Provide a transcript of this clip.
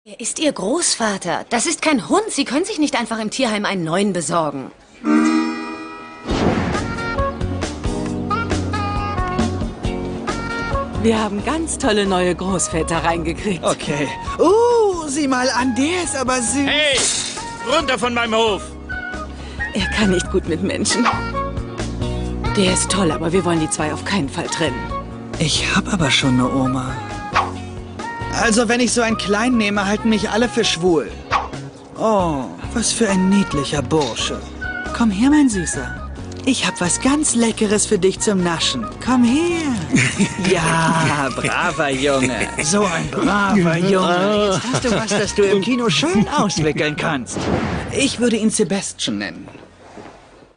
Er ist Ihr Großvater. Das ist kein Hund. Sie können sich nicht einfach im Tierheim einen neuen besorgen. Wir haben ganz tolle neue Großväter reingekriegt. Okay. Sieh mal an, der ist aber süß. Hey, runter von meinem Hof! Er kann nicht gut mit Menschen. Der ist toll, aber wir wollen die zwei auf keinen Fall trennen. Ich hab aber schon eine Oma. Also, wenn ich so einen Kleinen nehme, halten mich alle für schwul. Oh, was für ein niedlicher Bursche. Komm her, mein Süßer. Ich hab was ganz Leckeres für dich zum Naschen. Komm her. Ja, braver Junge. So ein braver Junge. Jetzt hast du was, das du im Kino schön auswickeln kannst. Ich würde ihn Sebastian nennen.